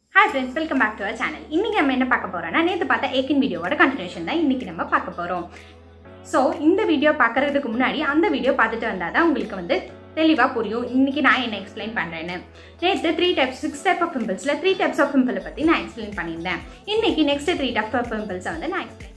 Hi friends, welcome back to our channel. இன்னைக்கு நம்ம என்ன பார்க்க போறோம்னா நேத்து பார்த்த ஏக்கின் வீடியோவோட கண்டினியூஷன் தான் இன்னைக்கு நம்ம பார்க்க போறோம். சோ இந்த வீடியோ பார்க்கிறதுக்கு முன்னாடி அந்த வீடியோ பார்த்துட்டு வந்தா தான் உங்களுக்கு வந்து தெளிவா புரியும் இன்னைக்கு நான் என்ன எக்ஸ்பிளைன் பண்றேன்னு. நேத்து 6 type of pimples-ல 3 types of pimple பத்தி நான் எக்ஸ்பிளைன் பண்ணியிருந்தேன். இன்னைக்கு next 3 types of pimples வந்து நான் எக்ஸ்பிளைன்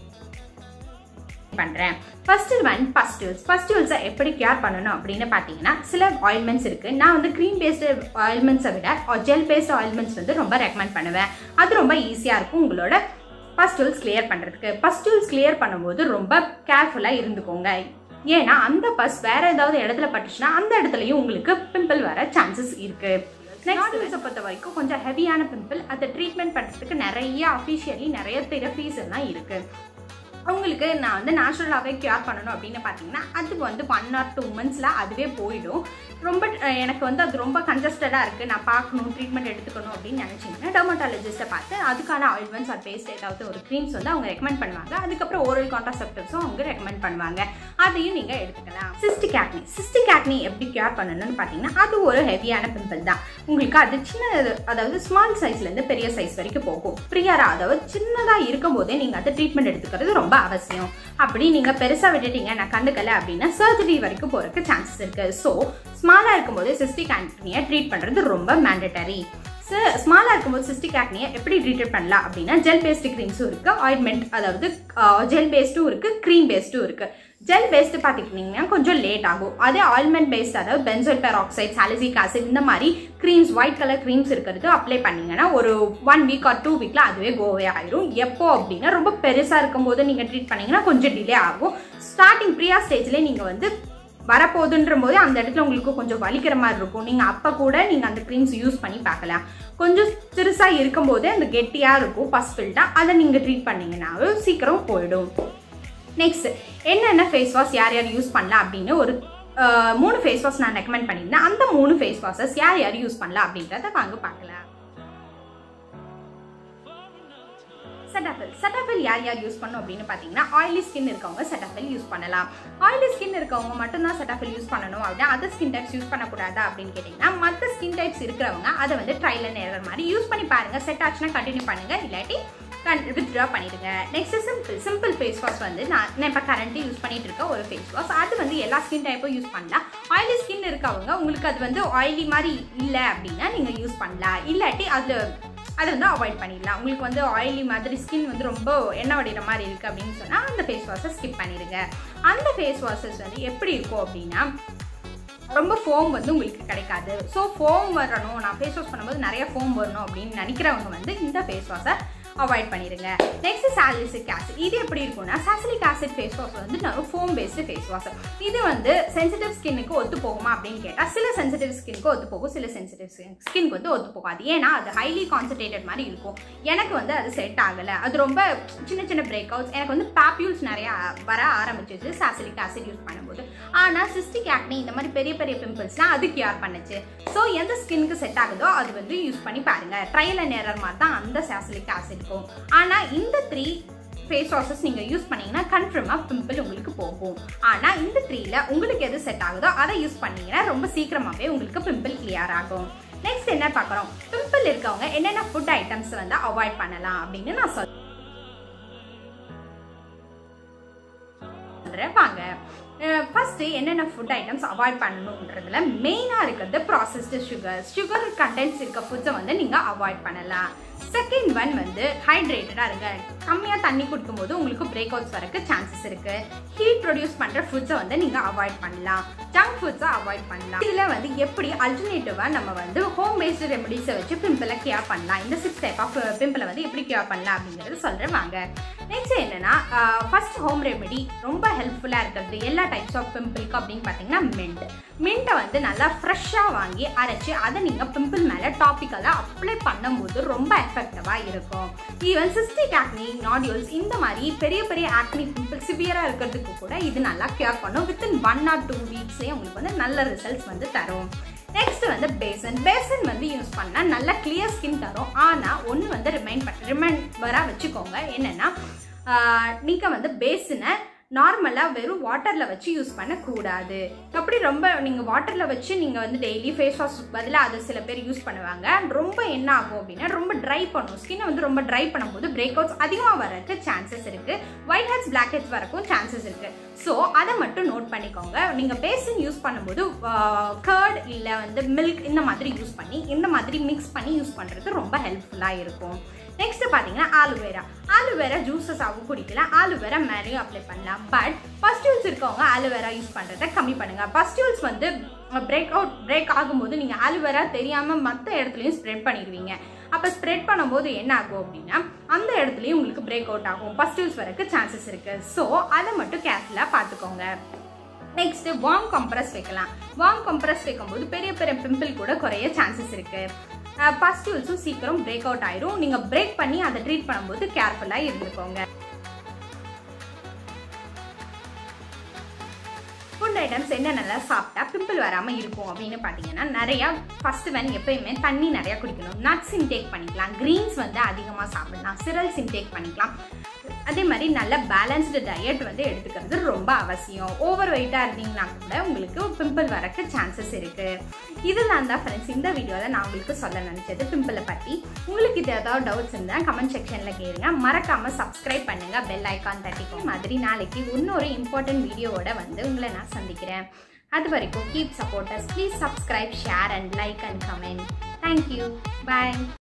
பண்றேன். First one pustules. Pustules எப்படி கியூர் பண்ணனும் அப்படினு பாத்தீங்கன்னா சில ointments இருக்கு. நான் வந்து cream based ointments விட gel based ointments வந்து ரொம்ப ரெக்கமெண்ட் பண்ணுவேன். அது ரொம்ப ஈஸியா இருக்கும் உங்களோட pustules clear பண்றதுக்கு. Pustules clear பண்ணும்போது ரொம்ப கேர்ஃபுல்லா இருந்துக்கோங்க. ஏன்னா அந்த பஸ் வேற ஏதாவது இடத்துல பட்டுச்சுனா அந்த இடத்துலயும் உங்களுக்கு பிம்பிள் வர சான்சஸ் இருக்கு. நெக்ஸ்ட் பொறுத்த வரைக்கும் கொஞ்சம் ஹெவியான பிம்பிள் அதை ட்ரீட்மெண்ட் பண்றதுக்கு நிறைய அஃபிஷியலி நிறைய தெரபிஸ் எல்லாம் இருக்கு. உங்களுக்கு நான் வந்து நேச்சுரலாகவே கியூர் பண்ணணும் அப்படின்னு பார்த்தீங்கன்னா அதுக்கு வந்து 1 or 2 monthsல அதுவே போயிடும். ரொம்ப எனக்கு வந்து அது ரொம்ப கன்ஜஸ்டடாக இருக்குது, நான் பார்க்கணும் ட்ரீட்மெண்ட் எடுத்துக்கணும் அப்படின்னு நினச்சிங்கன்னா டெர்மட்டாலஜிஸ்ட்டை பார்த்து அதுக்கான ஆயில்மெண்ட்ஸ் ஆர் பேஸ்ட் ஏதாவது ஒரு க்ரீம்ஸ் வந்து அவங்க ரெக்கமெண்ட் பண்ணுவாங்க. அதுக்கப்புறம் ஓரல் கான்ட்ராசெப்டிவ்ஸும் அவங்க ரெக்கமெண்ட் பண்ணுவாங்க. அதையும் நீங்கள் எடுத்துக்கலாம். சிஸ்டிக் ஆக்னி எப்படி கியூர் பண்ணணும்னு பார்த்தீங்கன்னா அது ஒரு ஹெவியான பிம்பிள் தான். உங்களுக்கு அது அதாவது ஸ்மால் சைஸ்லேருந்து பெரிய சைஸ் வரைக்கும் போகும். ப்ரியராக அதாவது சின்னதாக இருக்கும் போதே நீங்கள் அதை ட்ரீட்மெண்ட் எடுத்துக்கிறது ரொம்ப அவசியம். அப்படி நீங்க பெருசா விட்டுட்டீங்க நான் கண்டுக்கல அப்படின்னா சர்ஜரி வரைக்கும் போறதுக்கு சான்சஸ் இருக்கு. ஸோ ஸ்மாலா இருக்கும்போது சிஸ்டிக் ஆக்னியை ட்ரீட் பண்றது ரொம்ப மேண்டட்டரி. ஸ்மாலா இருக்கும்போது சிஸ்டிக் ஆக்னியை எப்படி ட்ரீட் பண்ணலாம் அப்படின்னா ஜெல் பேஸ்டு க்ரீம்ஸும் இருக்கு, ஆயின்மெண்ட் அதாவது ஜெல் பேஸ்டும் இருக்கு, க்ரீம் பேஸ்டும் இருக்கு. ஜெல் பேஸ்டு பார்த்துக்கிட்டிங்கன்னா கொஞ்சம் லேட் ஆகும். அதே ஆயில்மெண்ட் பேஸ்ட் அதாவது பென்சோல் பெராக்சைட், சாலிசிலிக் ஆசிட் இந்த மாதிரி க்ரீம்ஸ் ஒயிட் கலர் க்ரீம்ஸ் இருக்கிறது அப்ளை பண்ணிங்கன்னா ஒரு 1 week or 2 weekல அதுவே கோவே ஆயிரும். எப்போ அப்படின்னா ரொம்ப பெருசாக இருக்கும் போது நீங்கள் ட்ரீட் பண்ணிங்கன்னா கொஞ்சம் டிலே ஆகும். ஸ்டார்டிங் ப்ரியா ஸ்டேஜ்லேயே நீங்கள் வந்து வரப்போகுதுன்ற போது அந்த இடத்துல உங்களுக்கு கொஞ்சம் வலிக்கிற மாதிரி இருக்கும். நீங்கள் அப்போ கூட நீங்கள் அந்த க்ரீம்ஸ் யூஸ் பண்ணி பார்க்கலாம். கொஞ்சம் சிறுசாக இருக்கும் போதே அந்த கெட்டியாக இருக்கும் பஸ் ஃபில்ட்டாக, அதை நீங்கள் ட்ரீட் பண்ணிங்கன்னாவே சீக்கிரம் போயிடும். நெக்ஸ்ட் என்னென்ன ஃபேஸ் வாஷ் யார் யூஸ் பண்ணலாம் அப்படின்னு ஒரு 3 ஃபேஸ் வாஷ் நான் ரெக்கமெண்ட் பண்ணியிருந்தேன். அந்த 3 ஃபேஸ் வாஷஸ் யார் யூஸ் பண்ணலாம் அப்படின்றத வாங்க பார்க்கலாம். செட்டாஃபில் யார் யூஸ் பண்ணும் அப்படின்னு பார்த்தீங்கன்னா ஆயிலி ஸ்கின் இருக்கவங்க செட்டாஃபில் யூஸ் பண்ணலாம். ஆயிலி ஸ்கின் இருக்கவங்க மட்டும்தான் செட்டாஃபில் யூஸ் பண்ணணும் அப்படின்னா அதர் ஸ்கின் டைப்ஸ் யூஸ் பண்ணக்கூடாதா அப்படின்னு கேட்டிங்கன்னா மற்ற ஸ்கின் டைப்ஸ் இருக்கிறவங்க அதை வந்து ட்ரையல் அண்ட் எரர் மாதிரி யூஸ் பண்ணி பாருங்க. செட் ஆச்சுன்னா கண்டினியூ பண்ணுங்க, இல்லாட்டி வித்ட்ரா பண்ணிடுங்க. நெக்ஸ்ட் சிம்பிள் ஃபேஸ் வாஷ் வந்து நான் இப்போ கரண்ட்லி யூஸ் பண்ணிட்டு இருக்க ஒரு ஃபேஸ் வாஷ். அது வந்து எல்லா ஸ்கின் டைப்பும் யூஸ் பண்ணலாம். ஆயிலி ஸ்கின் இருக்கவங்க உங்களுக்கு அது வந்து ஆயிலி மாதிரி இல்லை அப்படின்னா நீங்கள் யூஸ் பண்ணலாம், இல்லாட்டி அதை வந்து அவாய்ட் பண்ணிடலாம். உங்களுக்கு வந்து ஆயிலி மாதிரி ஸ்கின் வந்து ரொம்ப எண்ணெய் வடிகிற மாதிரி இருக்குது அப்படின்னு சொன்னால் அந்த ஃபேஸ் வாஷை ஸ்கிப் பண்ணிடுங்க. அந்த ஃபேஸ் வாஷஸ் வந்து எப்படி இருக்கும் அப்படின்னா ரொம்ப ஃபோம் வந்து உங்களுக்கு கிடைக்காது. ஸோ ஃபோம் வரணும், நான் ஃபேஸ் வாஷ் பண்ணும்போது நிறைய ஃபோம் வரணும் அப்படின்னு நினைக்கிறவங்க வந்து இந்த ஃபேஸ் வாஷை அவாய்ட் பண்ணிடுங்க. Next salicylic acid. இது எப்படி இருக்கும்னா சாலிசிலிக் ஆசிட் ஃபேஸ் வாஷ் வந்து நான் ஃபோம் பேஸ்டு ஃபேஸ் வாஷ். இது வந்து சென்சிட்டிவ் ஸ்கின்னுக்கு ஒத்து போகுமா அப்படின்னு கேட்டால் சில சென்சிட்டிவ் ஸ்கின்னுக்கு ஒத்து போகும், சில சென்சிட்டிவ் ஸ்கின்க்கு வந்து ஒத்து போகாது. ஏன்னா அது ஹைலி கான்சன்ட்ரேட்டட் மாதிரி இருக்கும். எனக்கு வந்து அது செட் ஆகலை. அது ரொம்ப சின்ன பிரேக் அவுட்ஸ், எனக்கு வந்து பாப்யூல்ஸ் நிறையா வர ஆரம்பிச்சிச்சு சாலிசிலிக் ஆசிட் யூஸ் பண்ணும்போது. ஆனால் சிஸ்டிக் ஆக்னி இந்த மாதிரி பெரிய பிம்பிள்ஸ்லாம் அது கியூர் பண்ணுச்சு. ஸோ எந்த ஸ்கின்னுக்கு செட் ஆகுதோ அது வந்து யூஸ் பண்ணி பாருங்க. ட்ரையல் அண்ட் எரர் மாதிரி தான் அந்த சாலிசிலிக் ஆசிட். ஆனா இந்த 3 ஃபேஸ் வாஷஸ் நீங்க யூஸ் பண்ணீங்கன்னா கன்ஃபார்மா பிம்பிள் உங்களுக்கு போகும். ஆனா இந்த 3ல உங்களுக்கு எது செட் ஆகுதோ அதை யூஸ் பண்ணீங்கன்னா ரொம்ப சீக்கிரமாவே உங்களுக்கு பிம்பிள் கிளியர் ஆகும். நெக்ஸ்ட் என்ன பார்க்கறோம், பிம்பிள் இருக்கவங்க என்னென்ன ஃபுட் ஐட்டம்ஸ் வந்து அவாய்ட் பண்ணலாம் அப்படின்னு நான் சொல்றேன். வாங்க ஃபர்ஸ்ட் என்னென்ன ஃபுட் ஐட்டம்ஸ் அவாய்ட் பண்ணணுன்றதுல மெயினாக இருக்கிறது ப்ராசஸ்டு சுகர் கண்டென்ட்ஸ் இருக்க ஃபுட்ஸை வந்து நீங்கள் அவாய்ட் பண்ணலாம். செகண்ட் ஒன் வந்து ஹைட்ரேட்டடாக இருங்க. கம்மியாக தண்ணி குடிக்கும்போது உங்களுக்கு பிரேக் அவுட்ஸ் வரக்கு சான்சஸ் இருக்கு. ஹீட் ப்ரொடியூஸ் பண்ணுற ஃபுட்ஸை வந்து நீங்கள் அவாய்ட் பண்ணலாம். ஜங்க் ஃபுட்ஸை அவாய்ட் பண்ணலாம். இதில் வந்து எப்படி அல்டர்னேட்டிவாக நம்ம வந்து ஹோம் பேஸ்டு ரெமெடிஸை வச்சு பிம்பிளை கியூர் பண்ணலாம், இந்த 6 டைப் ஆஃப் பிம்பிளை வந்து எப்படி கியூர் பண்ணலாம் அப்படிங்கிறது சொல்கிறேன் வாங்க. நெக்ஸ்ட் என்னன்னா ஃபர்ஸ்ட் ஹோம் ரெமெடி ரொம்ப ஹெல்ப்ஃபுல்லாக இருக்கிறது எல்லா டைப்ஸ் ஆஃப் பிம்பிளுக்கு அப்படின்னு பார்த்தீங்கன்னா மின்ட்டை வந்து நல்லா ஃப்ரெஷ்ஷாக வாங்கி அரைச்சி அதை நீங்கள் பிம்பிள் மேலே டாப்பிக்கலாக அப்ளை பண்ணும்போது ரொம்ப எஃபெக்டிவாக இருக்கும். ஈவன் சிஸ்டிக் ஆக்னி, நாடியூல்ஸ் இந்த மாதிரி பெரிய ஆக்னி பிம்பிள் சிவியராக இருக்கிறதுக்கு கூட இது நல்லா கியூர் பண்ணும். வித்தின் 1 or 2 weeksலேயே உங்களுக்கு வந்து நல்ல ரிசல்ட்ஸ் வந்து தரும். நெக்ஸ்ட் வந்து பேசன் வந்து யூஸ் பண்ணால் நல்லா கிளியர் ஸ்கின் தரும். ஆனால் ஒன்று வந்து ரிமைண்டராக வச்சுக்கோங்க, என்னென்னா நீங்கள் வந்து பேஸனை நார்மலாக வெறும் வாட்டரில் வச்சு யூஸ் பண்ணக்கூடாது. அப்படி ரொம்ப நீங்கள் வாட்டரில் வச்சு நீங்கள் வந்து டெய்லி ஃபேஸ் வாஷ் பதிலாக அதை சில பேர் யூஸ் பண்ணுவாங்க. ரொம்ப என்ன ஆகும் அப்படின்னா ரொம்ப ட்ரை பண்ணும். ஸ்கின்னை வந்து ரொம்ப ட்ரை பண்ணும்போது பிரேக் அவுட்ஸ் அதிகமாக வரதுக்கு சான்சஸ் இருக்குது. ஒயிட் ஹெட்ஸ் பிளாக் ஹெட்ஸ் வரக்கும் சான்சஸ் இருக்குது. ஸோ அதை மட்டும் நோட் பண்ணிக்கோங்க. நீங்கள் பேஸ்ட் யூஸ் பண்ணும்போது கர்ட் இல்லை வந்து மில்க் இந்த மாதிரி யூஸ் பண்ணி இந்த மாதிரி மிக்ஸ் பண்ணி யூஸ் பண்ணுறது ரொம்ப ஹெல்ப்ஃபுல்லாக இருக்கும். நெக்ஸ்ட் பார்த்தீங்கன்னா ஆலுவேரா ஜூஸஸ் ஆகும் குடிக்கலாம். ஆலுவேரா மேலேயும் அப்ளை பண்ணலாம். பட் பஸ்டியூல்ஸ் இருக்கவங்க ஆலுவேரா யூஸ் பண்ணுறதை கம்மி பண்ணுங்கள். பஸ்டியூல்ஸ் வந்து பிரேக் ஆகும்போது நீங்கள் ஆலுவேரா தெரியாமல் மற்ற இடத்துலையும் ஸ்ப்ரெட் பண்ணிடுவீங்க. அப்போ ஸ்ப்ரெட் பண்ணும்போது என்ன ஆகும் அப்படின்னா அந்த இடத்துலையும் உங்களுக்கு பிரேக் அவுட் ஆகும். பஸ்டியூல்ஸ் வரக்கு சான்சஸ் இருக்குது. ஸோ அதை மட்டும் கேர்ஃபுல்லாக பார்த்துக்கோங்க. நெக்ஸ்ட் வார்ம் கம்ப்ரஸ் வைக்கலாம். வார்ம் கம்ப்ரஸ் வைக்கும்போது பெரிய பெரிய பிம்பிள் கூட குறைய சான்சஸ் இருக்குது. பஸ்டியூல்ஸும் சீக்கிரம் பிரேக் அவுட் ஆயிடும். நீங்கள் பிரேக் பண்ணி அதை ட்ரீட் பண்ணும்போது கேர்ஃபுல்லாக இருந்துக்கோங்க. ஃபுட் ஐட்டம்ஸ் என்னென்னலாம் சாப்பிட்டா பிம்பிள் வராமல் இருக்கும் அப்படின்னு பார்த்தீங்கன்னா நிறையா ஃபர்ஸ்ட் எப்பயுமே தண்ணி நிறையா குடிக்கணும். நட்ஸ் இன்டேக் பண்ணிக்கலாம். கிரீன்ஸ் வந்து அதிகமாக சாப்பிடலாம். சிரல்ஸ் இன்டேக் பண்ணிக்கலாம். அதே மாதிரி நல்ல பேலன்ஸ்டு டயட் வந்து எடுத்துக்கிறது ரொம்ப அவசியம். ஓவர் வெயிட்டாக இருந்தீங்கன்னா கூட உங்களுக்கு பிம்பிள் வரக்கு சான்சஸ் இருக்குது. இதெல்லாம் தான் ஃப்ரெண்ட்ஸ் இந்த வீடியோவில் நான் உங்களுக்கு சொல்ல நினச்சது பிம்பிளை பற்றி. உங்களுக்கு இது ஏதாவது டவுட்ஸ் இருந்தால் கமெண்ட் செக்ஷனில் கேளுங்க. மறக்காமல் சப்ஸ்கிரைப் பண்ணுங்கள், பெல் ஐக்கான் தட்டிக்கும். மாதிரி நாளைக்கு இன்னொரு இம்பார்ட்டன்ட் வீடியோவோட வந்து உங்களை நான் சந்திக்கிறேன். அது வரைக்கும் keep supporters. Please subscribe, share and like and comment. Thank you. Bye.